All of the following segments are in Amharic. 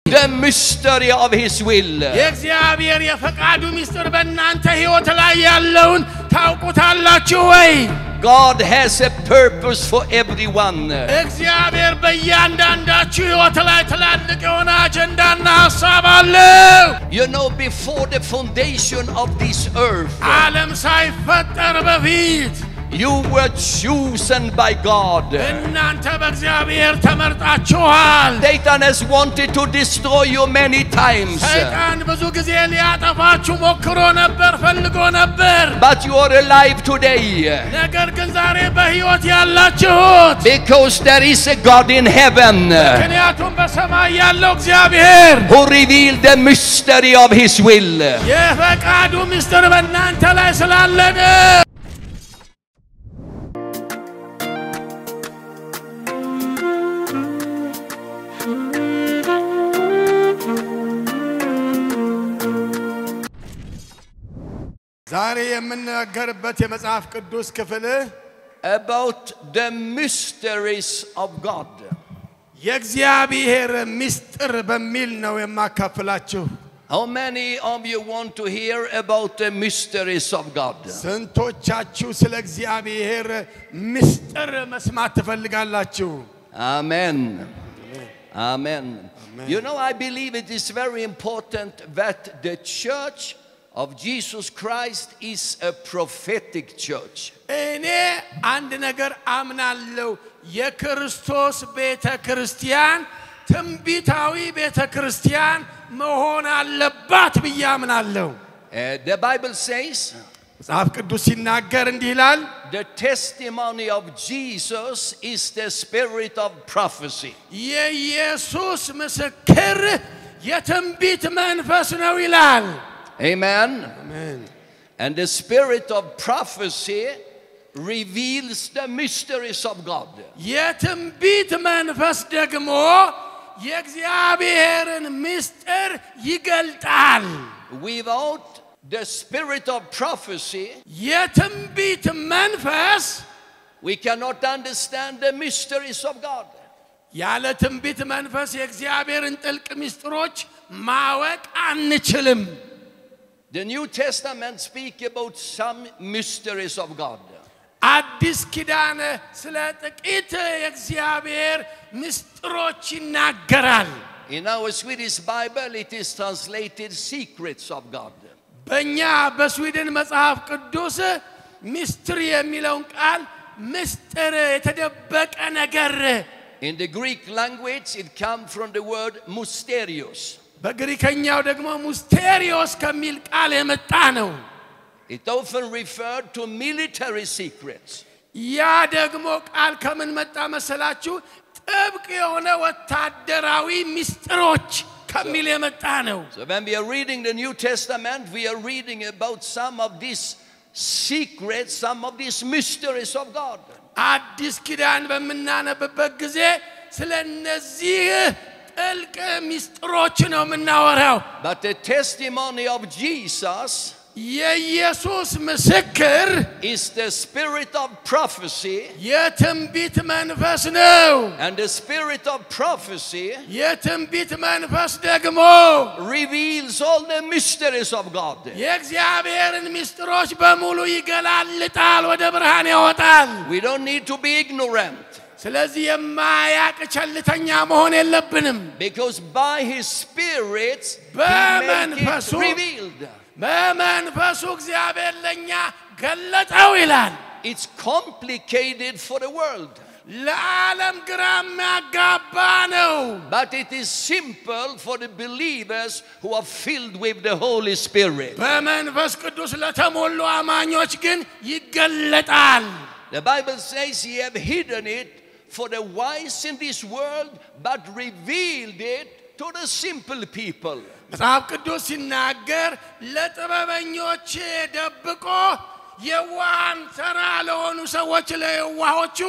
the mystery of his will. የእግዚአብሔር የፈቃዱ ምስጢር በእናንተ ሕይወት ላይ ያለውን ታውቁታላችሁ ወይ? God has a purpose for everyone. እግዚአብሔር በእያንዳንዳችሁ ሕይወት ላይ ትላልቅ የሆነ አጀንዳና ሐሳብ አለው. You know, before the foundation of this earth, ዓለም ሳይፈጠር በፊት you were chosen by God. እናንተ በእግዚአብሔር ተመርጣችኋል. Satan has wanted to destroy you many times. ሰይጣን ብዙ ጊዜ ሊያጠፋችሁ ሞክሮ ነበር, ፈልጎ ነበር. But you are alive today. ነገር ግን ዛሬ በሕይወት ያላችሁት Because there is a God in heaven ምክንያቱም በሰማይ ያለው እግዚአብሔር who revealed the mystery of his will. የፈቃዱ ምስጢር በእናንተ ላይ ስላለ ዛሬ የምንነገርበት የመጽሐፍ ቅዱስ ክፍል about the mysteries of God. የእግዚአብሔር ምስጢር በሚል ነው የማካፍላችሁ. How many of you want to hear about the mysteries of God? ስንቶቻችሁ ስለ እግዚአብሔር ምስጢር መስማት ትፈልጋላችሁ? Amen. Amen. You know, I believe it is very important that the church of Jesus Christ is a prophetic church. እኔ አንድ ነገር አምናለሁ, የክርስቶስ ቤተክርስቲያን ትንቢታዊ ቤተክርስቲያን መሆን አለባት ብዬ አምናለሁ. The Bible says, መጽሐፍ ቅዱስ ሲናገር እንዲህ ይላል, the testimony of Jesus is the spirit of prophecy. የኢየሱስ ምስክር የትንቢት መንፈስ ነው ይላል. Amen. Amen. And the spirit of prophecy reveals the mysteries of God. የትንቢት መንፈስ ደግሞ የእግዚአብሔርን ምስጢር ይገልጣል. Without the spirit of prophecy, የትንቢት መንፈስ we cannot understand the mysteries of God. ያለ ትንቢት መንፈስ የእግዚአብሔርን ጥልቅ ምስጢሮች ማወቅ አንችልም. The New Testament speak about some mysteries of God. አዲስ ኪዳን ስለ ጥቂት የእግዚአብሔር ምስጢሮች ይናገራል. In our Swedish Bible it is translated secrets of God. በእኛ በስዊድን መጽሐፍ ቅዱስ ምስጢር የሚለውን ቃል ምስጢር የተደበቀ ነገር. In the Greek language it comes from the word mysterios. በግሪከኛው ደግሞ ሙስቴሪዮስ ከሚል ቃል የመጣ ነው. It often referred to military secrets. ያ ደግሞ ቃል ከምን መጣ መሰላችሁ? ጥብቅ የሆነ ወታደራዊ ምስጢሮች ከሚል የመጣ ነው. So when we are reading the New Testament, we are reading about some of these secrets, some of these mysteries of God. አዲስ ኪዳን በመናነብበት ጊዜ ስለነዚህ ጥልቅ ምስጢሮች ነው የምናወራው. But the testimony of Jesus የኢየሱስ ምስክር is the spirit of prophecy. የትንቢት መንፈስ ነው. And the spirit of prophecy የትንቢት መንፈስ ደግሞ reveals all the mysteries of God. የእግዚአብሔርን ምስጢሮች በሙሉ ይገላልጣል, ወደ ብርሃን ያወጣል. We don't need to be ignorant. ስለዚህ የማያውቅ ቸልተኛ መሆን የለብንም. Because by his spirit he በመንፈሱ makes it revealed. በመንፈሱ እግዚአብሔር ለኛ ገለጠው ይላል. It's complicated for the world. ለዓለም ግራ የሚያጋባ ነው. But it is simple for the believers who are filled with the Holy Spirit. በመንፈስ ቅዱስ ለተሞሉ አማኞች ግን ይገለጣል. The Bible says he have hidden it for the wise in this world, but revealed it to the simple people. መጽሐፍ ቅዱስ ሲናገር ለጥበበኞች ደብቆ የዋሃን ተራ ለሆኑ ሰዎች ለየዋሆቹ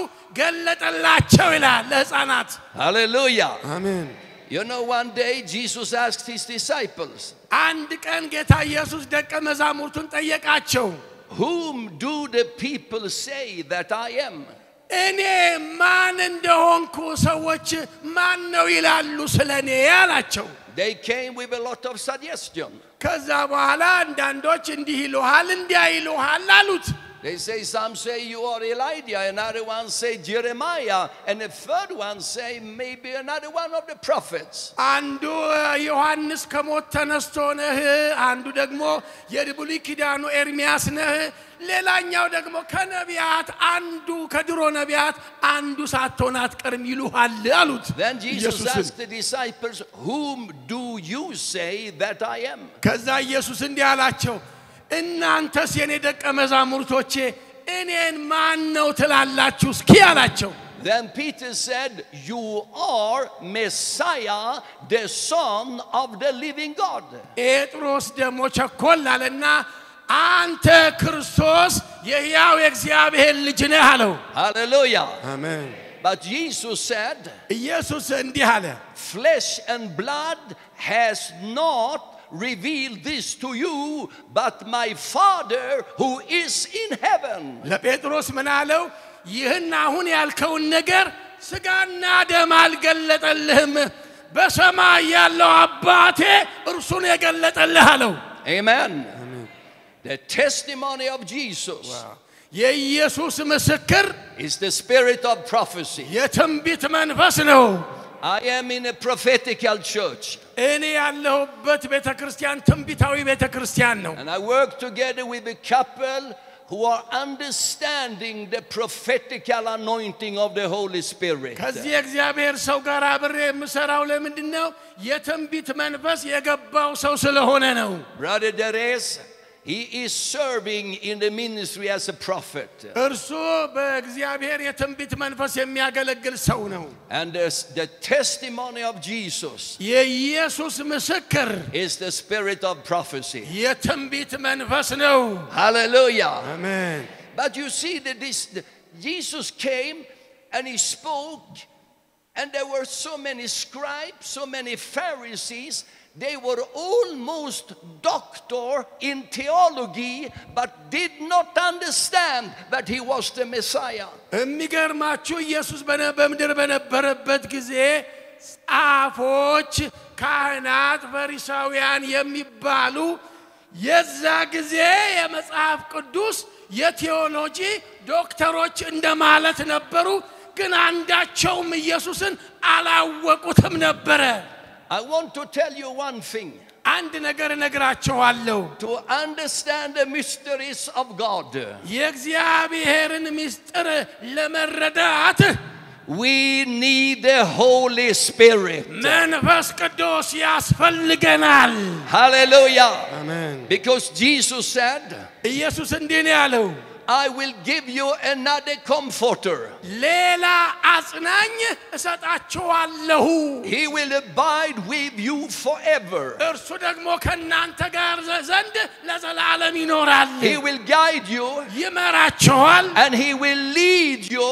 ገለጠላቸው ይላል, ለሕፃናት. Hallelujah. አሜን. You know, one day Jesus asked his disciples, አንድ ቀን ጌታ ኢየሱስ ደቀ መዛሙርቱን ጠየቃቸው, whom do the people say that I am? እኔ ማን እንደሆንኩ ሰዎች ማን ነው ይላሉ ስለኔ አላቸው. they came with a lot of suggestion. ከዛ በኋላ አንዳንዶች እንዲህ ይሉሃል እንዲያ ይሉሃል አሉት። They say, some say you are Elijah, another one say Jeremiah, and the third one say maybe another one of the prophets. አንዱ ዮሐንስ ከሞት ተነስቶ ነህ፣ አንዱ ደግሞ የብሉይ ኪዳኑ ኤርሚያስ ነህ፣ ሌላኛው ደግሞ ከነቢያት አንዱ ከድሮ ነቢያት አንዱ ሳትሆን አትቀርም ይሉሃል አሉት። Then Jesus asked the disciples, whom do you say that I am? ከዛ ኢየሱስ እንዲህ አላቸው፣ እናንተስ የኔ ደቀ መዛሙርቶቼ እኔን ማን ነው ትላላችሁ እስኪ አላቸው። Then Peter said, you are Messiah, the Son of the living God. ጴጥሮስ ደግሞ ቸኮል አለና አንተ ክርስቶስ የሕያው የእግዚአብሔር ልጅ ነህ አለው። Hallelujah. አሜን። But Jesus said, ኢየሱስ እንዲህ አለ፣ flesh and blood has not revealed this to you, but my Father who is in heaven. ለጴጥሮስ ምን አለው? ይህን አሁን ያልከውን ነገር ስጋና ደም አልገለጠልህም፣ በሰማይ ያለው አባቴ እርሱን የገለጠልህ አለው። Amen. The testimony of Jesus የኢየሱስ ምስክር is the spirit of prophecy. የትንቢት መንፈስ ነው። I am in a prophetical church. እኔ ያለሁበት ቤተክርስቲያን ትንቢታዊ ቤተክርስቲያን ነው። And I work together with a couple who are understanding the prophetical anointing of the Holy Spirit. ከዚህ እግዚአብሔር ሰው ጋር አብሬ የምሰራው ለምንድነው? የትንቢት መንፈስ የገባው ሰው ስለሆነ ነው። Brother Deres, he is serving in the ministry as a prophet. እርሱ በእግዚአብሔር የትንቢት መንፈስ የሚያገለግል ሰው ነው። And the testimony of Jesus የኢየሱስ ምስክር is the spirit of prophecy. የትንቢት መንፈስ ነው። Hallelujah. አሜን። But you see that Jesus came and he spoke, and there were so many scribes, so many Pharisees. They were almost doctor in theology, but did not understand that he was the Messiah. የሚገርማችሁ ኢየሱስ በምድር በነበረበት ጊዜ ጻፎች፣ ካህናት፣ ፈሪሳውያን የሚባሉ የዛ ጊዜ የመጽሐፍ ቅዱስ የቴዎሎጂ ዶክተሮች እንደማለት ነበሩ፣ ግን አንዳቸውም ኢየሱስን አላወቁትም ነበር። I want to tell you one thing. አንድ ነገር እነግራችኋለሁ። To understand the mysteries of God, የእግዚአብሔርን ምስጢር ለመረዳት we need the Holy Spirit. መንፈስ ቅዱስ ያስፈልገናል። Hallelujah. Amen. Because Jesus said, ኢየሱስ እንዲህ ነው ያለው፣ I will give you another comforter. ሌላ አጽናኝ እሰጣችኋለሁ። He will abide with you forever. እርሱ ደግሞ ከናንተ ጋር ዘንድ ለዘላለም ይኖራል። He will guide you ይመራችኋል፣ and he will lead you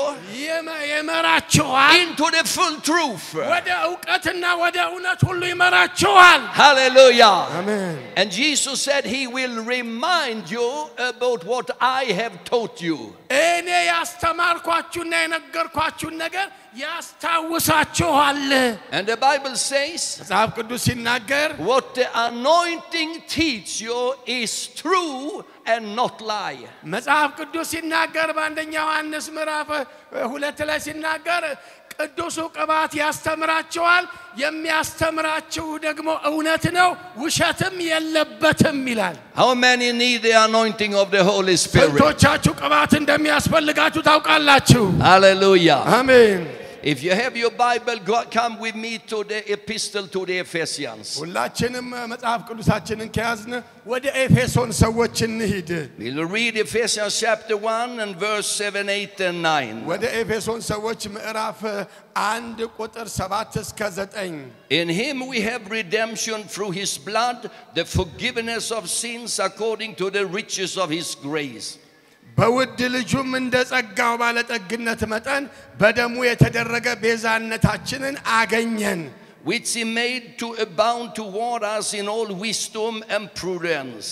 ይመራችኋል into the full truth. ወደ ዕውቀትና ወደ እውነት ሁሉ ይመራችኋል። Hallelujah. Amen. And Jesus said he will remind you about what I have taught you. እኔ ያስተማርኳችሁና የነገርኳችሁን ነገር ያስታውሳችኋል። And the Bible says, መጽሐፍ ቅዱስ ሲናገር what the anointing teach you is true and not lie. መጽሐፍ ቅዱስ ሲናገር በአንደኛ ዮሐንስ ምዕራፍ 2 ላይ ሲናገር ቅዱሱ ቅባት ያስተምራችኋል፣ የሚያስተምራችሁ ደግሞ እውነት ነው፣ ውሸትም የለበትም ይላል። How many need the anointing of the Holy Spirit? ስንቶቻችሁ ቅባት እንደሚያስፈልጋችሁ ታውቃላችሁ? Hallelujah. አሜን። If you have your Bible, come with me to the epistle to the Ephesians. ሁላችንም መጽሐፍ ቅዱሳችንን ከያዝን ወደ ኤፌሶን ሰዎች እንሂድ። We'll read Ephesians chapter 1 and verse 7, 8 and 9. ወደ ኤፌሶን ሰዎች ምዕራፍ 1 ቁጥር 7 እስከ 9 In him we have redemption through his blood, the forgiveness of sins according to the riches of his grace. በውድ ልጁም እንደ ጸጋው ባለጠግነት መጠን በደሙ የተደረገ ቤዛነታችንን አገኘን። Which he made to abound toward us in all wisdom and prudence.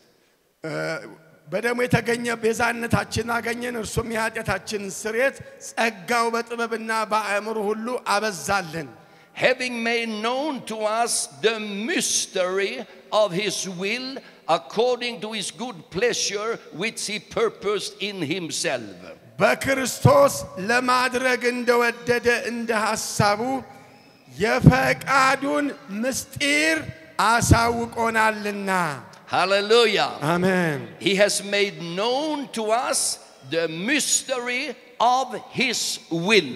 በደሙ የተገኘ ቤዛነታችንን አገኘን፣ እርሱም የኃጢአታችንን ስርየት ጸጋው በጥበብና በአእምሮ ሁሉ አበዛልን። having made known to us the mystery of his will according to his good pleasure which he purposed in himself. በክርስቶስ ለማድረግ እንደወደደ እንደ ሐሳቡ የፈቃዱን ምስጢር አሳውቆናልና Hallelujah. Amen. He has made known to us the mystery of his will.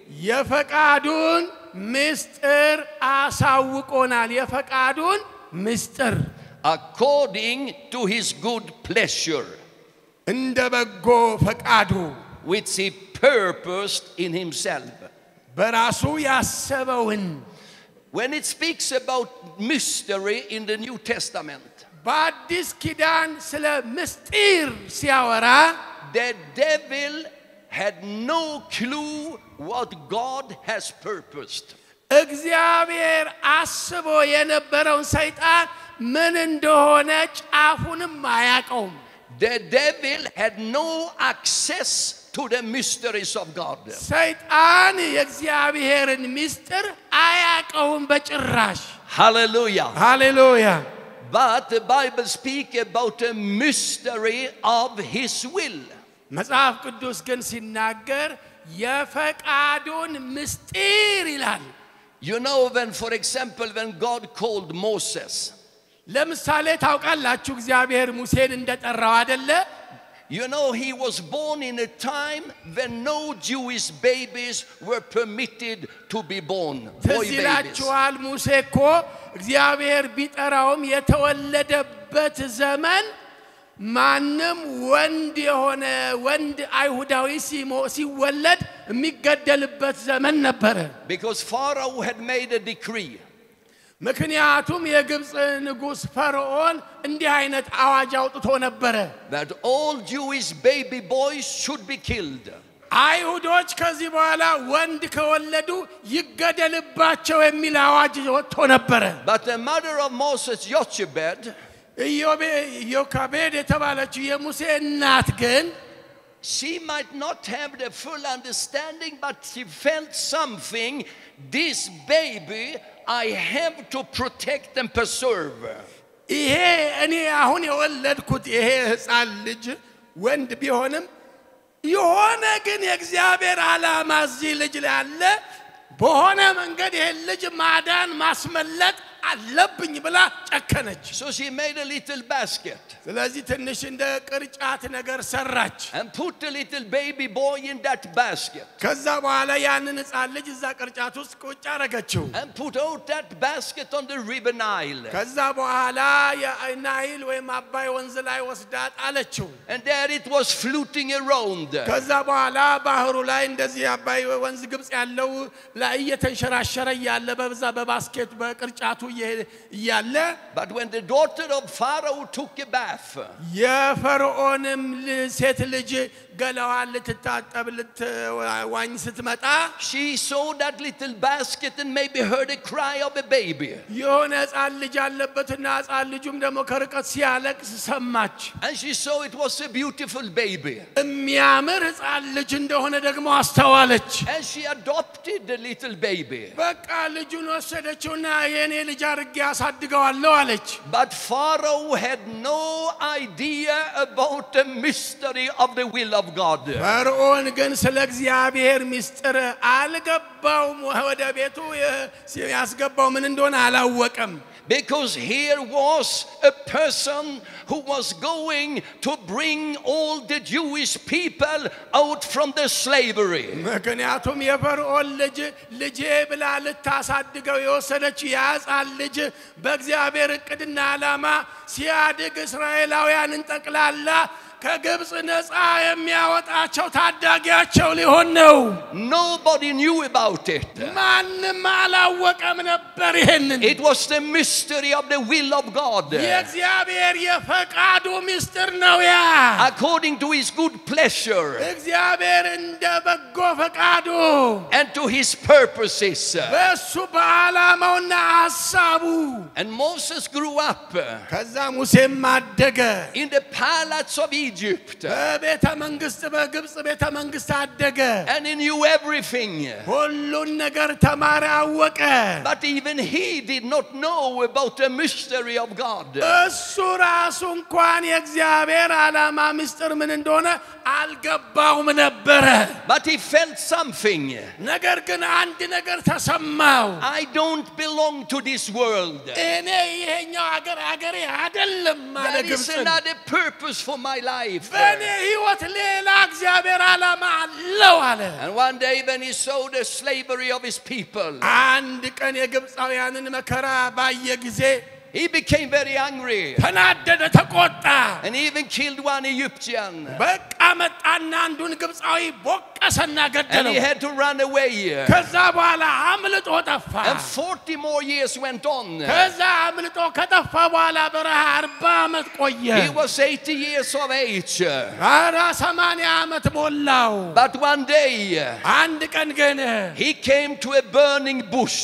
የፈቃዱን ምስጢር አሳውቆናል የፈቃዱን ምስጢር according to his good pleasure እንደ በጎ ፈቃዱ which he purposed in himself. በራሱ ያሰበውን When it speaks about mystery in the New Testament, በአዲስ ኪዳን ስለ ምስጢር ሲያወራ the devil had no clue what God has purposed. እግዚአብሔር አስቦ የነበረውን ሰይጣን ምን እንደሆነ ጫፉንም አያውቀውም The devil had no access to the mysteries of God. ሰይጣን የእግዚአብሔርን ምስጢር አያውቀውም በጭራሽ Hallelujah. ሃሌሉያ But the Bible speaks about the mystery of his will. መጽሐፍ ቅዱስ ግን ሲናገር የፈቃዱን ምስጢር ይላል You know, when, for example, when God called Moses, ለምሳሌ ታውቃላችሁ እግዚአብሔር ሙሴን እንደጠራው አይደለ you know, he was born in a time when no Jewish babies were permitted to be born. Boy babies. ትዝላችኋል ሙሴ እኮ እግዚአብሔር ቢጠራውም የተወለደበት ዘመን ማንም ወንድ የሆነ ወንድ አይሁዳዊ ሲወለድ የሚገደልበት ዘመን ነበረ Because Pharaoh had made a decree. ምክንያቱም የግብጽ ንጉስ ፈርዖን እንዲህ አይነት አዋጅ አውጥቶ ነበር That all Jewish baby boys should be killed. አይሁዶች ከዚህ በኋላ ወንድ ከወለዱ ይገደልባቸው የሚል አዋጅ ወጥቶ ነበር But the mother of Moses, Jochebed, ዮካቤድ የተባለችው የሙሴ እናት ግን she might not have the full understanding, but she felt something. This baby I have to protect and preserve. ይሄ እኔ አሁን የወለድኩት ይሄ ሕፃን ልጅ ወንድ ቢሆንም የሆነ ግን የእግዚአብሔር ዓላማ እዚህ ልጅ ላይ አለ በሆነ መንገድ ይሄ ልጅ ማዳን ማስመለጥ አለብኝ ብላ ጨከነች So she made a little basket ስለዚህ ትንሽ እንደ ቅርጫት ነገር ሰራች and put the little baby boy in that basket. ከዛ በኋላ ያንን ሕፃን ልጅ እዛ ቅርጫት ውስጥ ቁጭ አረገችው And put out that basket on the river Nile. ከዛ በኋላ የናይል ወይም አባይ ወንዝ ላይ ወስዳ ጣለችው And there it was floating around. ከዛ በኋላ ባህሩ ላይ እንደዚህ አባይ ወንዝ ግብጽ ያለው ላይ እየተንሸራሸረ ያለ በዛ በባስኬት በቅርጫቱ ያለ But when the daughter of Pharaoh took a bath, የፈርዖንም ሴት ልጅ ገላዋን ልትታጠብ ልትዋኝ ስትመጣ she saw that little basket and maybe heard a cry of a baby. የሆነ ሕፃን ልጅ አለበትና ሕፃን ልጁም ደግሞ ከርቀት ሲያለቅስ ሰማች And she saw it was a beautiful baby. የሚያምር ሕፃን ልጅ እንደሆነ ደግሞ አስተዋለች And she adopted the little baby. በቃ ልጁን ወሰደችውና የኔ ልጅ አድርጌ አሳድገዋለሁ አለች But Pharaoh had no idea about the mystery of the will of God. ፈርዖን ግን ስለ እግዚአብሔር ምስጢር አልገባውም ወደ ቤቱ ያስገባው ምን እንደሆነ አላወቀም Because here was a person who was going to bring all the Jewish people out from the slavery. ምክንያቱም የፈርዖን ልጅ ብላ ልታሳድገው የወሰደች ያጻን ልጅ በእግዚአብሔር ዕቅድና ዓላማ ሲያድግ እስራኤላውያንን ጠቅላላ ከግብጽ ነፃ የሚያወጣቸው ታዳጊያቸው ሊሆን ነው Nobody knew about it. ማንንም አላወቀም ነበር ይሄንን It was the mystery of the will of God. የእግዚአብሔር የፈቃዱ ምስጢር ነው ያ According to his good pleasure እግዚአብሔር እንደ በጎ ፈቃዱ and to his purposes. በሱ በዓላማውና ሐሳቡ And Moses grew up ከዛ ሙሴም አደገ in the palace of Egypt. በቤተ መንግስት በግብጽ ቤተ መንግስት አደገ And he knew everything. ሁሉን ነገር ተማረ አወቀ But even he did not know about the mystery of God. እሱ ራሱ እንኳን የእግዚአብሔር ዓላማ ምስጢር ምን እንደሆነ አልገባውም ነበር But he felt something. ነገር ግን አንድ ነገር ተሰማው I don't belong to this world. እኔ ይሄኛው አገሬ አይደለም ማለት There is another purpose for my life. በእኔ ህይወት ሌላ እግዚአብሔር ዓላማ አለው አለ And one day when he saw the slavery of his people, አንድ ቀን የግብፃውያንን መከራ ባየ ጊዜ he became very angry. ተናደደ ተቆጣ And he even killed one Egyptian. በቃ መጣና አንዱን ግብፃዊ ቦቀሰና And ገደለው he had to run away. ከዛ በኋላ አምልጦ ጠፋ And 40 more years went on. ከዛ አምልጦ ከጠፋ በኋላ በረሃ 40 ዓመት ቆየ He was 80 years of age. 80 ዓመት ሞላው But one day አንድ ቀን ግን he came to a burning bush.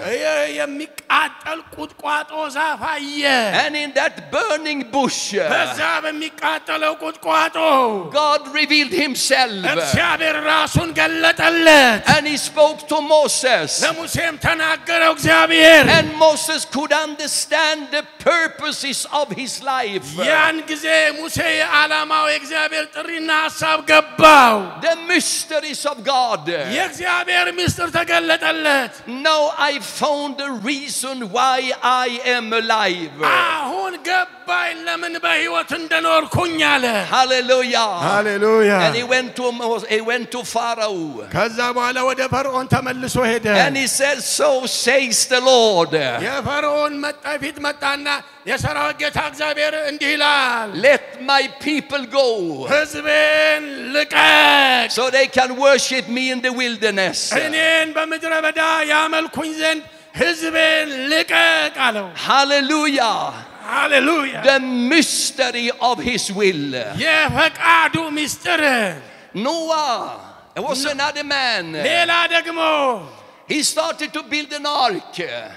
የሚቃጠል ቁጥቋጦ ዛፍ አየ And in that burning bush, በዛ በሚቃጠለው ቁጥቋጦ God revealed himself. እግዚአብሔር ራሱን ገለጠለት And he spoke to Moses. ለሙሴም ተናገረው እግዚአብሔር And Moses could understand the purposes of his life. ያን ጊዜ ሙሴ ዓላማው የእግዚአብሔር ጥሪና ሐሳብ ገባው The mysteries of God. የእግዚአብሔር ምስጢር ተገለጠለት Now I found the reason why I am alive. አሁን ገባኝ ለምን በህይወት እንደኖርኩኝ አለ Hallelujah. ሃሌሉያ And he went to Pharaoh. ከዛ በኋላ ወደ ፈርዖን ተመልሶ ሄደ And he said, so says the Lord. የፈርዖን ፊት መጣና የሰራዊት ጌታ እግዚአብሔር እንዲህ ይላል Let my people go ሕዝቤን ልቀቅ so they can worship me in the wilderness. እኔን በምድረ በዳ ያመልኩኝ ዘንድ ሕዝቤን ልቀቅ አለው Hallelujah. Hallelujah. The mystery of his will. የፈቃዱ ምስጢር Noah, it was another man. ሌላ ደግሞ He started to build an ark.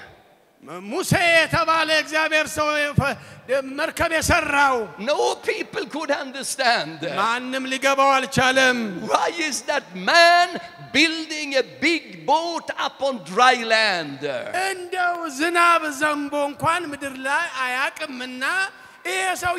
ሙሴ የተባለ እግዚአብሔር ሰው መርከብ የሰራው No people could understand. ማንም ሊገባው አልቻለም Why is that man building a big boat upon dry land? እንደው ዝናብ ዘንቦ እንኳን ምድር ላይ አያቅምና ይሄ ሰው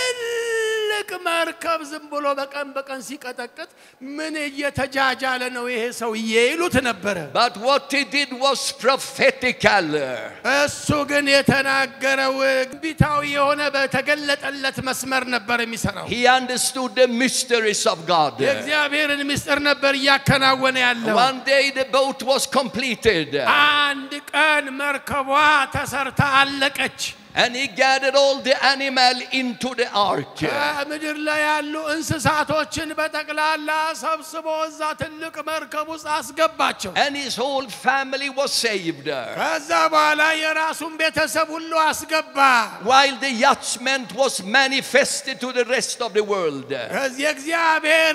የትልቅ መርከብ ዝም ብሎ በቀን ሲቀጠቅጥ ምን እየተጃጃለ ነው ይሄ ሰው ይሉት ነበር But what he did was prophetical. እሱ ግን የተናገረው ቢታው የሆነ በተገለጠለት መስመር ነበር የሚሰራው He understood the mysteries of God. የእግዚአብሔርን ምስጢር ነበር ያከናወነ ያለው One day the boat was completed. አንድ ቀን መርከቧ ተሰርታ አለቀች And he gathered all the animal into the ark. ምድር ላይ ያሉ እንስሳቶችን በተክላላ ሰብስቦ እዛ ትልቅ መርከብ ውስጥ አስገባቸው And his whole family was saved. ከዛ በኋላ የራሱን ቤተሰብ ሁሉ አስገባ While the judgment was manifested to the rest of the world. የእግዚአብሔር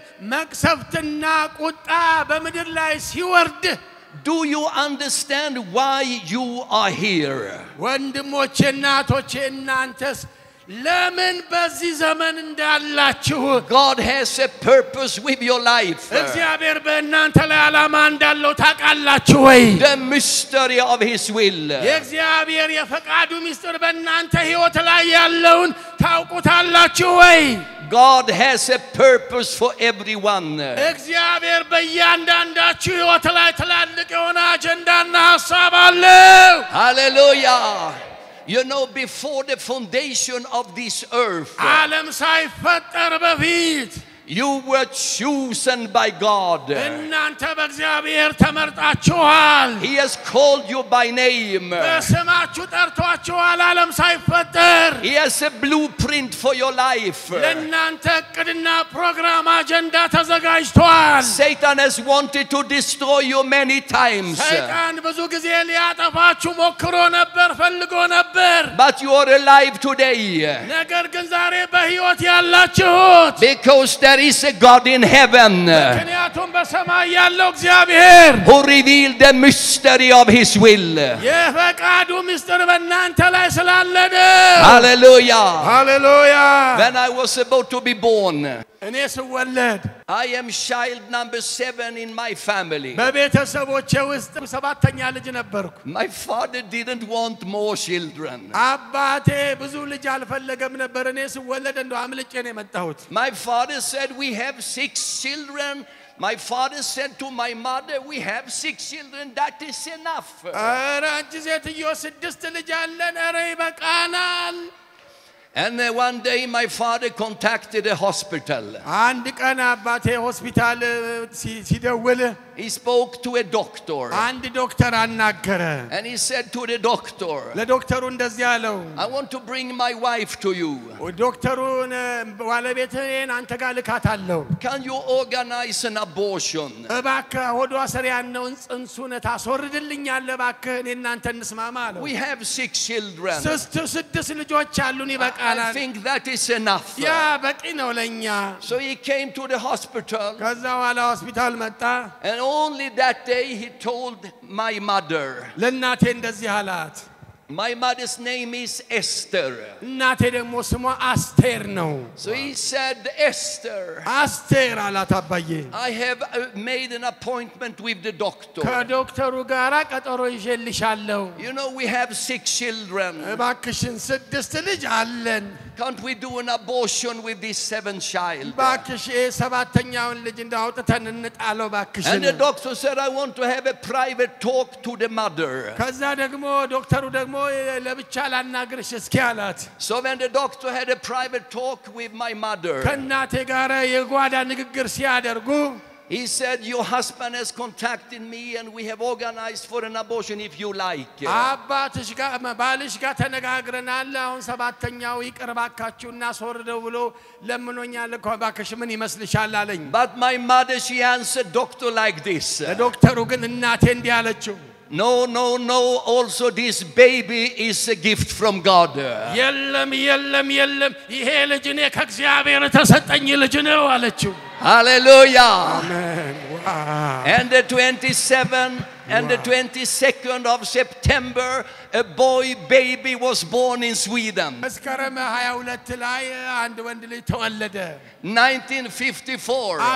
መቅሰፍትና ቁጣ በምድር ላይ ሲወርድ Do you understand why you are here? ወንድሞቼ እናቶቼ እናንተስ ለምን በዚህ ዘመን እንዳላችሁ God has a purpose with your life. እግዚአብሔር በእናንተ ላይ ዓላማ እንዳለው ታውቃላችሁ ወይ The mystery of his will. የእግዚአብሔር የፈቃዱ ምስጢር በእናንተ ሕይወት ላይ ያለውን ታውቁታላችሁ ወይ God has a purpose for everyone. እግዚአብሔር በእያንዳንዳችሁ ሕይወት ላይ ትላልቅ የሆነ አጀንዳና ሐሳብ አለው Hallelujah. You know, before the foundation of this earth, ዓለም ሳይፈጠር በፊት you were chosen by God. እናንተ በእግዚአብሔር ተመርጣችኋል He has called you by name. በስማችሁ ጠርቷችኋል ዓለም ሳይፈጠር He has a blueprint for your life. ለእናንተ ዕቅድና ፕሮግራም አጀንዳ ተዘጋጅቷል Satan has wanted to destroy you many times. ሰይጣን ብዙ ጊዜ ሊያጠፋችሁ ሞክሮ ነበር ፈልጎ ነበር But you are alive today. ነገር ግን ዛሬ በሕይወት ያላችሁት Because there is a God in heaven ምክንያቱም በሰማይ ያለው እግዚአብሔር who revealed the mystery of his will. የፈቃዱ ምስጢር በእናንተ ላይ ስላለ ነው Hallelujah. ሃሌሉያ Hallelujah. When I was about to be born, እኔ ስወለድ I am child number 7 in my family. በቤተሰቦቼ ውስጥ ሰባተኛ ልጅ ነበርኩ My father didn't want more children. አባቴ ብዙ ልጅ አልፈለገም ነበር እኔ ስወለድ እንደው አምልጬ ነው የመጣሁት My father said we have 6 children. My father said to my mother, we have 6 children, that is enough. ኧረ አንቺ ሴትዮ ስድስት ልጅ አለን ኧረ ይበቃናል And one day my father contacted a hospital. አንድ ቀን አባቴ ሆስፒታል ሲደውል He spoke to a doctor. አንድ ዶክተር አናገረ And he said to the doctor, ለዶክተሩ እንደዚህ አለው I want to bring my wife to you. ዶክተሩን ባለቤቴን አንተ ጋር ልካታለሁ Can you organize an abortion? እባክህ ሆዷ ስር ያለውን ጽንሱን ታስወርድልኛለህ እባክህ እኔ እናንተ እንስማማ አለው We have 6 children. ስድስት ልጆች አሉን ይበቃናል I think that is enough. ያ በቂ ነው ለኛ So he came to the hospital. ከዛ በኋላ ሆስፒታል መጣ And only that day he told my mother. ለእናቴ እንደዚህ አላት My mother's name is Esther. እናቴ ደግሞ ስሟ አስቴር ነው So he said, Esther, አስቴር አላት አባዬ I have made an appointment with the doctor. ከዶክተሩ ጋር ቀጠሮ ይዤልሻለሁ You know, we have 6 children. እባክሽን ስድስት ልጅ አለን Can't we do an abortion with this 7th child? እባክሽ ሰባተኛውን ልጅ እንዳውጥተን እንጣለው እባክሽን And the doctor said, I want to have a private talk to the mother. ከዛ ደግሞ ዶክተሩ ደግሞ ለብቻ ላናግርሽ እስኪ አላት So when the doctor had a private talk with my mother, ከእናቴ ጋር የጓዳ ንግግር ሲያደርጉ he said, your husband has contacted me and we have organized for an abortion if you like. አባትሽ ጋር ባልሽ ጋር ተነጋግረናል አሁን ሰባተኛው ይቀርባካችሁና ሶርደው ብሎ ለምኖኛል እኮ ባክሽ ምን ይመስልሻል አለኝ But my mother, she answered doctor like this. ለዶክተሩ ግን እናቴ እንዲህ አለችው No, no, no, also this baby is a gift from God. የለም ይሄ ልጅ እኔ ከእግዚአብሔር ተሰጠኝ ልጅ ነው አለችው Hallelujah. አሜን And the 27th and the 22nd of September, a boy baby was born in Sweden. መስከረም 22 ላይ አንድ ወንድ ልጅ ተወለደ 1954.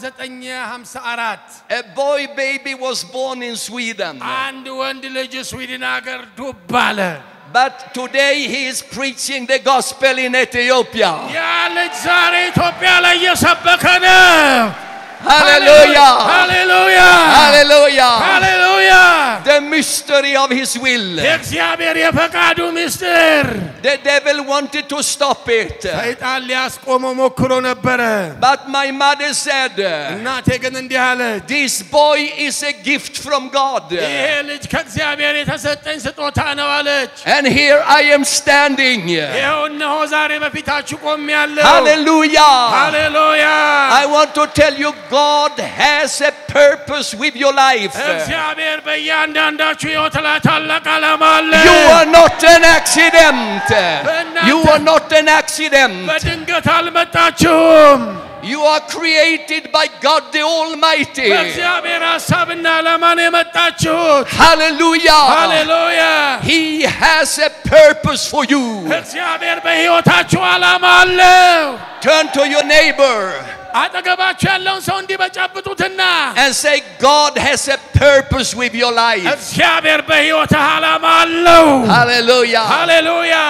1954 A boy baby was born in Sweden. አንድ ወንድ ልጅ ስዊድን ሀገር ዱብ አለ But today he is preaching the gospel in Ethiopia. ያ ልጅ ዛሬ ኢትዮጵያ ላይ እየሰበከ ነው Hallelujah. Hallelujah. Hallelujah. Hallelujah. The mystery of his will. የእግዚአብሔር የፈቃዱ ምስጢር The devil wanted to stop it. ሰይጣን ሊያስቆመው ሞክሮ ነበረ But my mother said, እናቴ ግን እንዲህ አለች this boy is a gift from God. ይሄ ልጅ ከእግዚአብሔር የተሰጠኝ ስጦታ ነው አለች And here I am standing. ይኸው እነሆ ዛሬ በፊታችሁ ቆሜያለሁ Hallelujah. Hallelujah. I want to tell you, God has a purpose with your life. እግዚአብሔር በእያንዳንዳችሁ ሕይወት ላይ ታላቅ ዓላማ አለ You are not an accident. You are not an accident. በድንገት አልመጣችሁም You are created by God the Almighty. በእግዚአብሔር ሐሳብና ዓላማ ነው የመጣችሁት Hallelujah. Hallelujah. He has a purpose for you. እግዚአብሔር በሕይወታችሁ ዓላማ አለው Turn to your neighbor አጠገባችሁ ያለውን ሰው እንዲበጨብጡትና and say, God has a purpose with your life. እግዚአብሔር በሕይወትህ ዓላማ አለው Hallelujah. Hallelujah.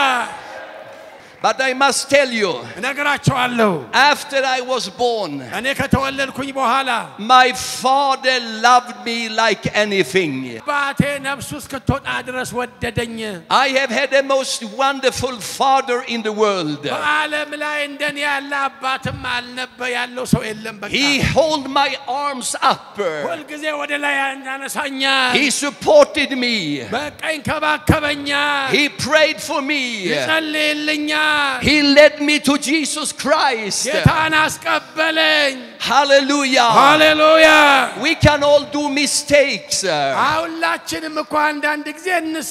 But I must tell you, እነግራችኋለሁ after I was born, እኔ ከተወለድኩኝ በኋላ my father loved me like anything. ባቴ ነፍሱ እስክትወጣ ድረስ ወደደኝ I have had the most wonderful father in the world. በዓለም ላይ እንደኔ ያለ አባትም ያለው ሰው የለም በቃ He held my arms up. ሁልጊዜ ወደ ላይ ያነሳኛል He supported me. በቃ ይንከባከበኛል He prayed for me. ይጸልይልኛል He led me to Jesus Christ. ጌታን አስቀበለኝ Hallelujah. Hallelujah. We can all do mistakes. ሁላችንም እኮ አንዳንድ ጊዜ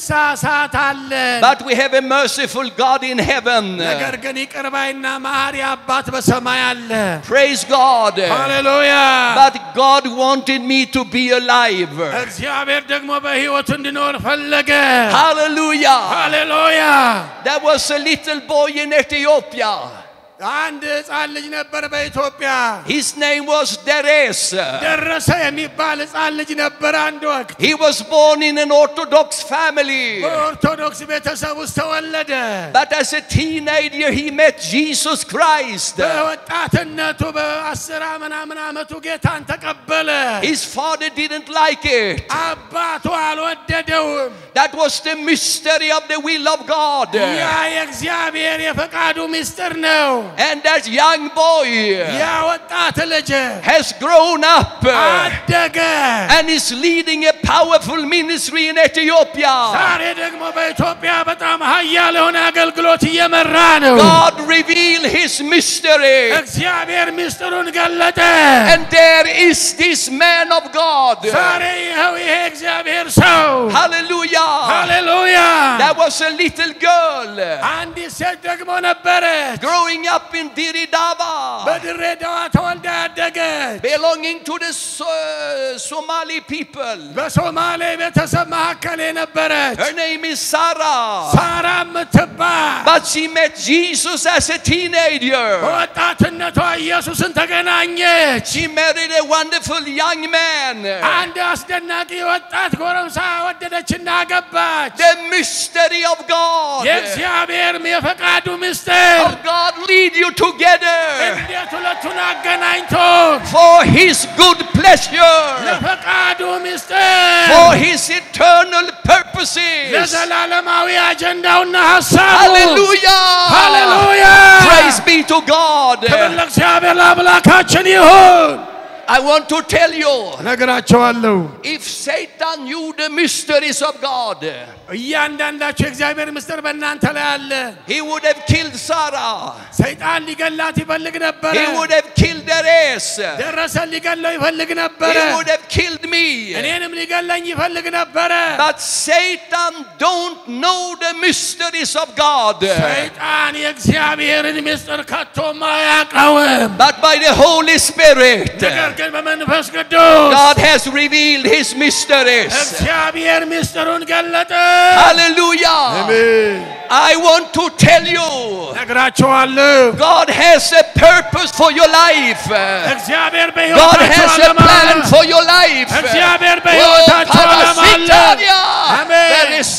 እንሳሳታለን But we have a merciful God in heaven. ነገር ግን ይቅር ባይና መሐሪ አባት በሰማይ አለ Praise God. Hallelujah. But God wanted me to be alive. እግዚአብሔር ደግሞ በሕይወት እንድኖር ፈለገ Hallelujah. Hallelujah. There was a little boy in Ethiopia. አንድ ሕፃን ልጅ ነበር በኢትዮጵያ His name was Deres. ደረሰ የሚባል ሕፃን ልጅ ነበር አንድ ወቅት He was born in an Orthodox family. በኦርቶዶክስ ቤተሰብ ውስጥ ተወለደ But as a teenager he met Jesus Christ. በወጣትነቱ በ10 ምናምን ዓመቱ ጌታን ተቀበለ His father didn't like it. አባቱ አልወደደውም That was the mystery of the will of God. ያ የእግዚአብሔር የፈቃዱ ምስጢር ነው And that young boy ያ ወጣት ልጅ has grown up አደገ and is leading a powerful ministry in Ethiopia. ዛሬ ደግሞ በኢትዮጵያ በጣም ኃያል የሆነ አገልግሎት እየመራ ነው God revealed his mystery. እግዚአብሔር ምስጢሩን ገለጠ And there is this man of God. ዛሬ ይኸው ይሄ እግዚአብሔር ሰው Hallelujah. Hallelujah. There was a little girl አንዲት ሴት ደግሞ ነበረች growing up in Diridaba, በድሬዳዋ ተወልዳ ያደገች belonging to the Somali people. በሶማሌ ቤተሰብ መካከል የነበረች Her name is Sarah. ሳራ የምትባል But she met Jesus as a teenager. በወጣትነቷ ኢየሱስን ተገናኘች She married a wonderful young man. አንድ አስደናቂ ወጣት ጎረምሳ ወደደችና አገባች The mystery of God. የእግዚአብሔር የፈቃዱ ምስጢር Of God lead you together እንዴት ሁለቱን አገናኝቶ for his good pleasure, ለፈቃዱ ምስጢር for his eternal purposes. ለዘላለማዊ አጀንዳውና ሐሳቡ Hallelujah. Hallelujah. Praise be to God. ክብር ለእግዚአብሔር ለአምላካችን ይሁን I want to tell you, ነገራቸዋለሁ if Satan knew the mysteries of God, እያንዳንዳችሁ የእግዚአብሔር ምስጢር በእናንተ ላይ አለ he would have killed Sarah. ሰይጣን ሊገላት ይፈልግ ነበር He would have killed Deres. ደረሰ ሊገለው ይፈልግ ነበር He would have killed me. እኔንም ሊገለኝ ይፈልግ ነበር But Satan don't know the mysteries of God. ሰይጣን የእግዚአብሔርን ምስጢር ከቶም አያውቀውም But by the Holy Spirit, ነገር ግን በመንፈስ ቅዱስ God has revealed his mysteries. እግዚአብሔር ምስጢሩን ገለጠ Hallelujah. አሜን I want to tell you, ነገራቸዋለሁ God has a purpose for your life. እግዚአብሔር God በሕይወታችሁ has a plan for your life. እግዚአብሔር በሕይወታችሁ ዓላማ አለ አሜን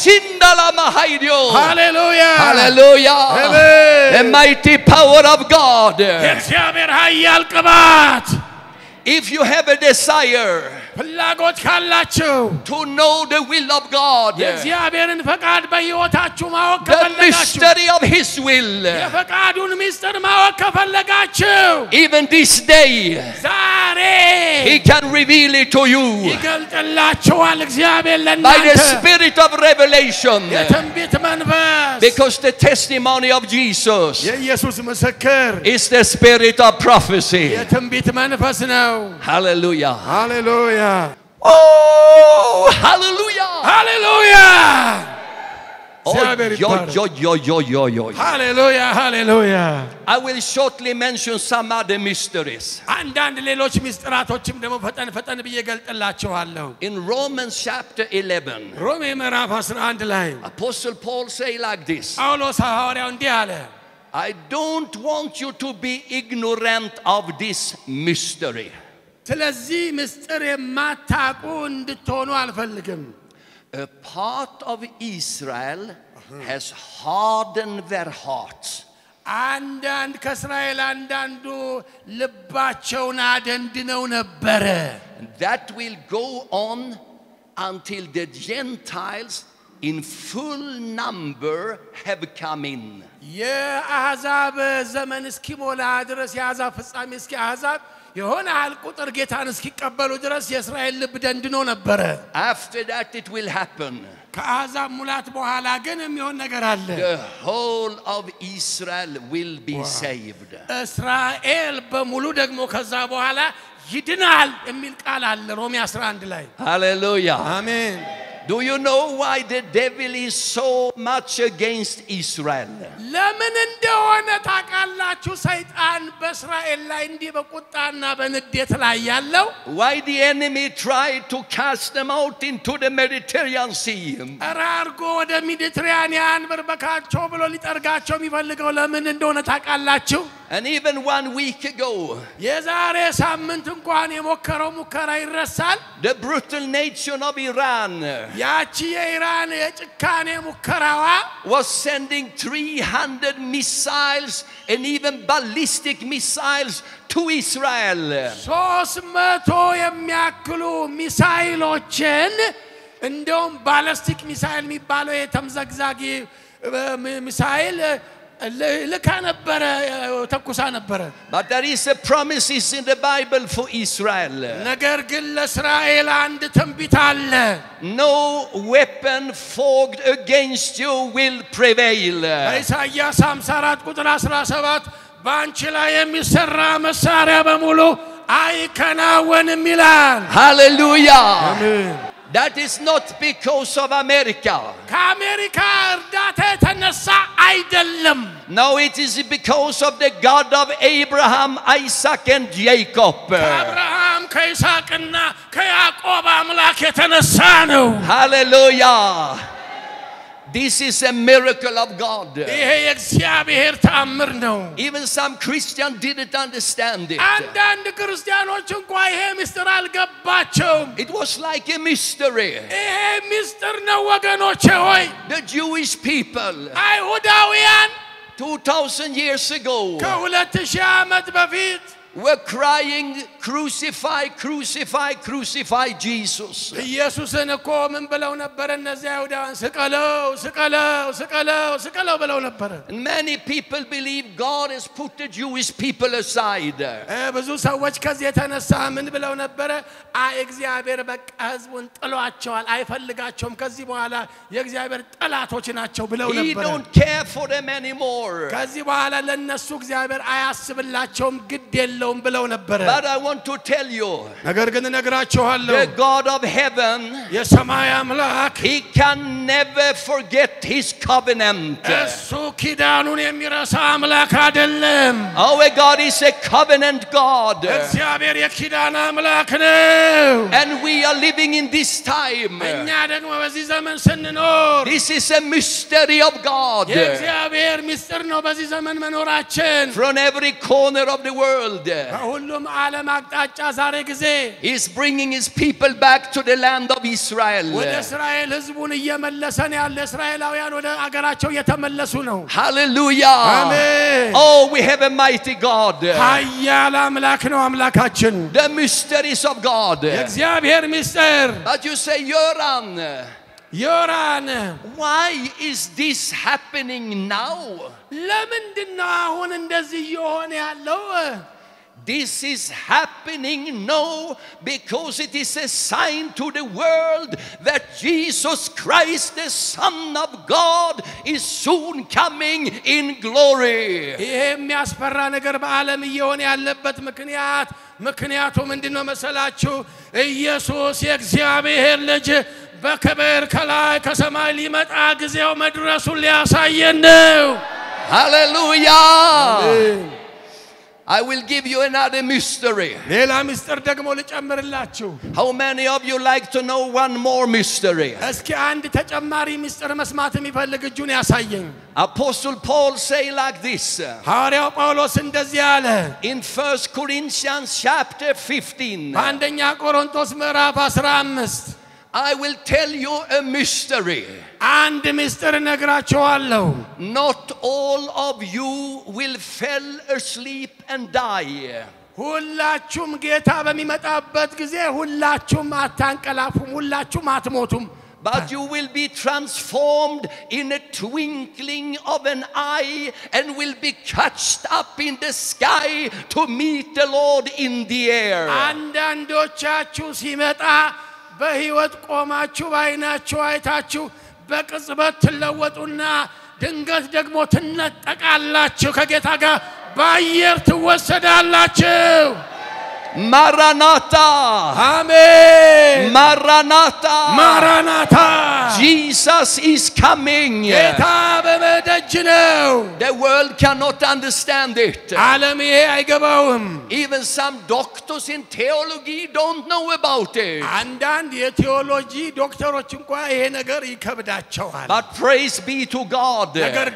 ሃሌሉያ Hallelujah. Amen. The mighty power of God. የእግዚአብሔር ኃያል ቅባት If you have a desire ፍላጎት ካላችሁ to know the will of God, የእግዚአብሔርን ፈቃድ በሕይወታችሁ ማወቅ the ከፈለጋችሁ mystery of his will, የፈቃዱን ምስጢር ማወቅ ከፈለጋችሁ even this day ዛሬ he can reveal it to you ይገልጥላችኋል እግዚአብሔር by the ለእናንተ spirit of revelation, የትንቢት መንፈስ because the testimony of Jesus የኢየሱስ ምስክር is the spirit of prophecy. የትንቢት መንፈስ ነው Hallelujah. ሃሌሉያ Oh, hallelujah. ሃሌሉያ Oh, እግዚአብሔር yo. ሃሌሉያ ሃሌሉያ I will shortly mention some other mysteries. አንዳንድ ሌሎች ምስጢራቶችም ደግሞ ፈጠን ፈጠን ብዬ ገልጥላችኋለሁ In Romans chapter 11, ሮሜ ምዕራፍ 11 ላይ Apostle Paul say like this: ጳውሎስ ሐዋርያው እንዲህ አለ I don't want you to be ignorant of this mystery. ስለዚህ ምስጢር የማታውቁ እንድትሆኑ አልፈልግም A part of Israel has hardened their hearts. አንዳንድ ከእስራኤል አንዳንዱ ልባቸውን አደንድነው ነበረ That will go on until the Gentiles in full number have come in. የአሕዛብ ዘመን እስኪሞላ ድረስ የአሕዛብ ፍጻሜ እስኪ አሕዛብ የሆነ ያህል ቁጥር ጌታን እስኪቀበሉ ድረስ የእስራኤል ልብ ደንድኖ ነበረ After that it will happen. ከአሕዛብ ሙላት በኋላ ግን የሚሆን ነገር አለ The whole of Israel will be saved. እስራኤል በሙሉ ደግሞ ከዛ በኋላ ይድናል የሚል ቃል አለ ሮሜ 11 ላይ Hallelujah. አሜን Do you know why the devil is so much against Israel? ለምን እንደሆነ ታውቃላችሁ ሰይጣን በእስራኤል ላይ እንዲህ በቁጣና በንዴት ላይ ያለው Why the enemy tried to cast them out into the Mediterranean Sea? አራርጎ ወደ ሜዲትራኒያን በርበካቸው ብሎ ሊጠርጋቸው የሚፈልገው ለምን እንደሆነ ታውቃላችሁ And even 1 week ago, የዛሬ ሳምንት እንኳን የሞከረው ሙከራ ይረሳል the brutal nation of Iran ያቺ የኢራን የጭካኔ ሙከራዋ was sending 300 missiles and even ballistic missiles to Israel. 300 የሚያክሉ ሚሳይሎችን እንደውም ባላስቲክ ሚሳይል የሚባለው የተምዘግዛጊ ሚሳይል ልካ ነበረ ተኩሳ ነበረ But there is a promises in the Bible for Israel. ነገር ግን ለእስራኤል አንድ ትንቢት አለ No weapon forged against you will prevail. ኢሳይያስ 54 ቁጥር 17 ባንቺ ላይ የሚሰራ መሳሪያ በሙሉ አይከናወንም ይላል Hallelujah. አሜን That is not because of America. ከአሜሪካ እርዳታ የተነሳ አይደለም No, it is because of the God of Abraham, Isaac and Jacob. ከአብርሃም ከይስሐቅና ከያዕቆብ አምላክ የተነሳ ነው Hallelujah. This is a miracle of God. ይሄ የእግዚአብሔር ተአምር ነው Even some Christians didn't understand it. አንዳንድ ክርስቲያኖች እንኳን ይሄ ምስጢር አልገባቸውም It was like a mystery. ይሄ ምስጢር ነው ወገኖቼ ሆይ The Jewish people አይሁዳውያን 2000 years ago ከ2000 ዓመት በፊት were crying, crucify, crucify, crucify Jesus. ኢየሱስን እኮ ምን ብለው ነበር እነዚያ አይሁዳውያን ስቀለው ስቀለው ስቀለው ስቀለው ብለው ነበር And many people believe God has put the Jewish people aside. ብዙ ሰዎች ከዚህ የተነሳ ምን ብለው ነበር እግዚአብሔር በቃ ህዝቡን ጥሏቸዋል አይፈልጋቸውም ከዚህ በኋላ የእግዚአብሔር ጠላቶች ናቸው ብለው He ነበር don't care for them anymore. ከዚህ በኋላ ለነሱ እግዚአብሔር አያስብላቸውም ግድ የለውም ብለው ነበር But I want to tell you, ነገር ግን እነግራችኋለሁ the God of heaven, የሰማይ አምላክ He can never forget His covenant. እሱ ኪዳኑን የሚረሳ አምላክ አይደለም Our God is a covenant God. እግዚአብሔር የኪዳን አምላክ ነው And we are living in this time. እኛ ደግሞ በዚህ ዘመን ስንኖር This is a mystery of God. የእግዚአብሔር ምስጢር ነው በዚህ ዘመን መኖራችን From every corner of the world, ሁሉም ዓለም አቅጣጫ ዛሬ ጊዜ He's bringing His people back to the land of Israel. ወደ እስራኤል ህዝቡን እየመለሰን ያለ እስራኤላውያን ወደ አገራቸው እየተመለሱ ነው Hallelujah. Amen. Oh, we have a mighty God. ኃያል አምላክ ነው አምላካችን The mysteries of God. የእግዚአብሔር ምስጢር But you say, Yoran, ዮራን why is this happening now? ለምንድነው አሁን እንደዚህ እየሆነ ያለው This is happening now because it is a sign to the world that Jesus Christ, the Son of God, is soon coming in glory. ይሄ የሚያስፈራ ነገር በዓለም እየሆነ ያለበት ምክንያቱ ምንድነው መሰላችሁ ኢየሱስ የእግዚአብሔር ልጅ በክብር ከላይ ከሰማይ ሊመጣ ጊዜው መድረሱን ሊያሳየን ነው Hallelujah. Amen. I will give you another mystery. ሌላ ምስጢር ደግሞ ልጨምርላችሁ How many of you like to know one more mystery? እስኪ አንድ ተጨማሪ ምስጢር መስማት የሚፈልግ እጁን ያሳየኝ Apostle Paul say like this ሐዋርያው ጳውሎስ እንደዚህ አለ in 1 Corinthians chapter 15. በአንደኛ ቆሮንቶስ ምዕራፍ 15 I will tell you a mystery. አንድ ምስጢር ነግራችኋለሁ Not all of you will fall asleep and die. ሁላችሁም ጌታ በሚመጣበት ጊዜ ሁላችሁም አታንቀላፉም ሁላችሁም አትሞቱም but you will be transformed in a twinkling of an eye and will be catched up in the sky to meet the Lord in the air. አንዳንዶቻችሁ ሲመጣ በሕይወት ቆማችሁ ባይናችሁ አይታችሁ በቅጽበት ትለወጡና ድንገት ደግሞ ትነጠቃላችሁ ከጌታ ጋር በአየር ትወሰዳላችሁ Maranatha. Amen. Maranatha. Maranatha. Jesus is coming. The world cannot understand it. Even some doctors in theology don't know about it. But praise be to God.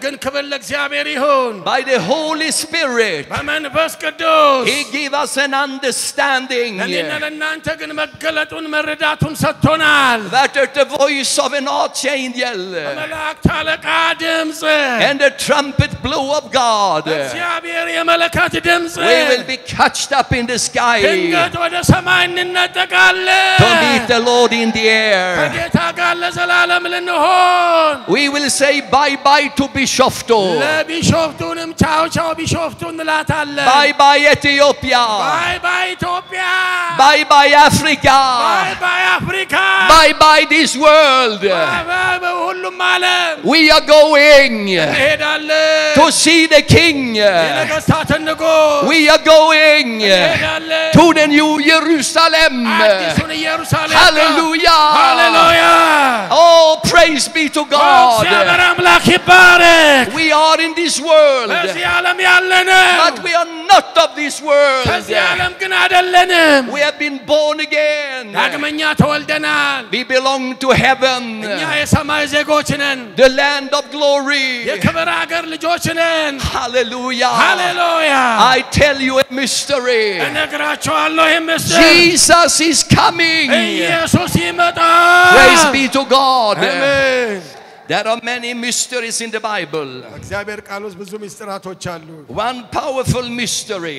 By the Holy Spirit, He gave us an understanding that at the voice of an archangel and the trumpet blow of God, we will be catched up in the sky to meet the Lord in the air. We will say bye-bye to Bishoftu, bye-bye Ethiopia, Ethiopia. Bye-bye Africa. Bye-bye Africa. Bye-bye this world. We are going to see the King. We are going to the New Jerusalem. Hallelujah. Hallelujah. Oh, praise be to God. We are in this world, but we are not of this world. We have been born again. We belong to heaven, the land of glory. Hallelujah. Hallelujah. I tell you a mystery. Jesus is coming. Praise be to God. Amen. There are many mysteries in the Bible. One powerful mystery.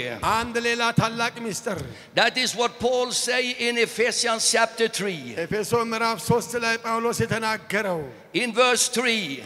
That is what Paul say in Ephesians chapter 3. In verse 3.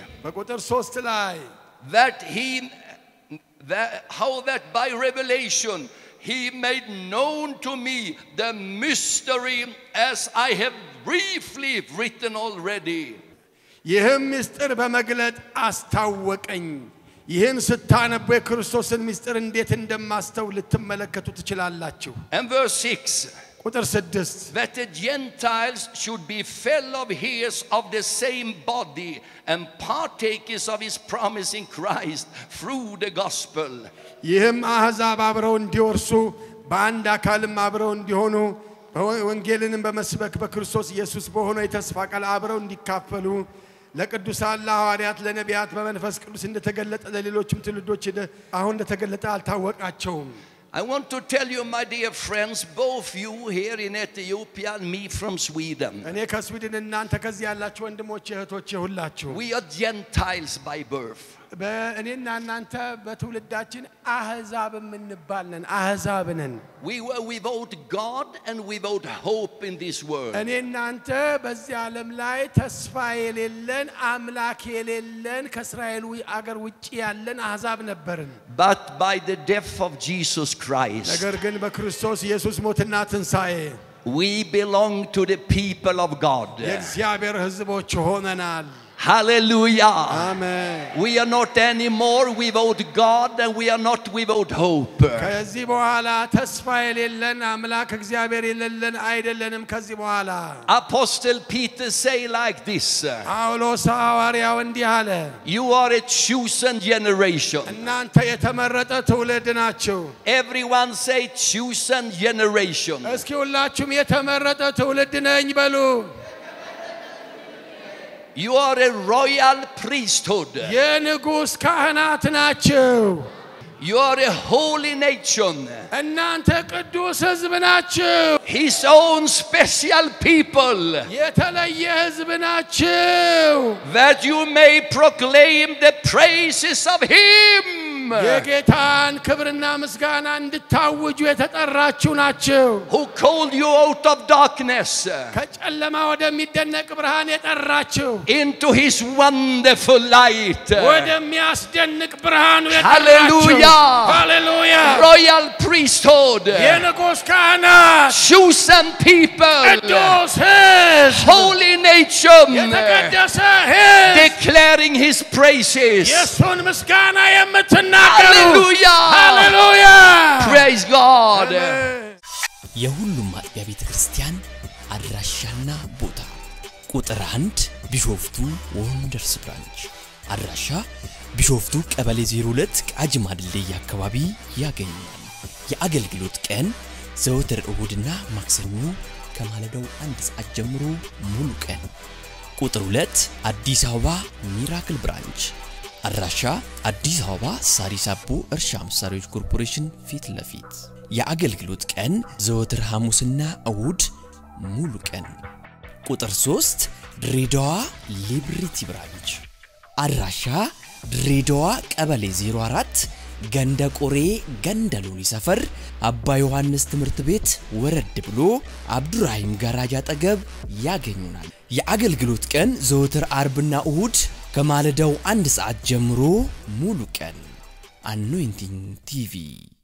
How that by revelation He made known to me the mystery as I have briefly written already. ይህም ምስጢር በመግለጥ አስታወቀኝ ይህን ስታነቡ የክርስቶስን ምስጢር እንዴት እንደማስተውል ልትመለከቱ ትችላላችሁ And verse 6 ቁጥር 6 that the Gentiles should be fellow heirs of the same body and partakers of His promise in Christ through the gospel. ይህም አሕዛብ አብረው እንዲወርሱ በአንድ አካልም አብረው እንዲሆኑ ወንጌልንም በመስበክ በክርስቶስ ኢየሱስ በሆነው የተስፋ ቃል አብረው እንዲካፈሉ ለቅዱሳን ለሐዋርያት ለነቢያት በመንፈስ ቅዱስ እንደተገለጠ ለሌሎችም ትውልዶች አሁን እንደተገለጠ አልታወቃቸውም I want to tell you, my dear friends, both you here in Ethiopia and me from Sweden, we are Gentiles by birth. We were without God and without hope in this world. But by the death of Jesus Christ, we belong to the people of God. Hallelujah. Amen. We are not anymore without God and we are not without hope. Apostle Peter say like this. You are a chosen generation. Everyone say chosen generation. You are a royal priesthood. You are a holy nation. His own special people. That you may proclaim the praises of Him የጌታን ክብርና ምስጋና እንድታውጁ የተጠራችሁ ናችሁ who called you out of darkness ከጨለማ ወደሚደነቅ ብርሃን የጠራችሁ into his wonderful light ወደሚያስደንቅ ብርሃኑ hallelujah hallelujah royal priesthood የንጉሥ ካህናት chosen people ቅዱስ ሕዝብ holy nation የተቀደሰ ሕዝብ declaring his praises የእሱን ምስጋና የምትናገሩ hallelujah hallelujah praise God የሁሉም አጥቢያ ቤተክርስቲያን አድራሻና ቦታ ቁጥር 1 ቢሾፍቱ ወንደርስ ብራንች አድራሻ ቢሾፍቱ ቀበሌ 02 ቃጂማ ድልድይ አካባቢ ያገኛል የአገልግሎት ቀን ዘወትር እሁድና ማክሰኞ ከማለዳው 1 ሰዓት ጀምሮ ሙሉ ቀን ቁጥር 2 አዲስ አበባ ሚራክል ብራንች አድራሻ አዲስ አበባ ሳሪስ አቦ እርሻ መሳሪያዎች ኮርፖሬሽን ፊት ለፊት የአገልግሎት ቀን ዘወትር ሐሙስና እሁድ ሙሉ ቀን ቁጥር 3 ድሬዳዋ ሊብሪቲ ብራንች አድራሻ ድሬዳዋ ቀበሌ 04 ገንደ ቆሬ ገንደሎኒ ሰፈር አባ ዮሐንስ ትምህርት ቤት ወረድ ብሎ አብዱራሂም ጋራጅ አጠገብ ያገኙናል የአገልግሎት ቀን ዘወትር አርብና እሁድ ከማለዳው 1 ሰዓት ጀምሮ ሙሉ ቀን anointing tv